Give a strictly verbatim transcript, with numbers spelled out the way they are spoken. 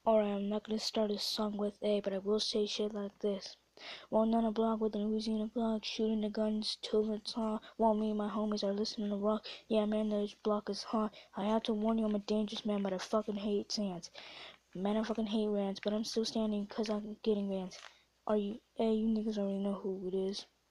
Alright, I'm not gonna start a song with A, but I will say shit like this. Walking on a block with an Uzi in a block, shooting the guns till it's hot. While me and my homies are listening to rock. Yeah, man, this block is hot. I have to warn you, I'm a dangerous man, but I fucking hate sands. Man, I fucking hate rants, but I'm still standing cause I'm getting rants. Are you? Hey, you niggas already know who it is.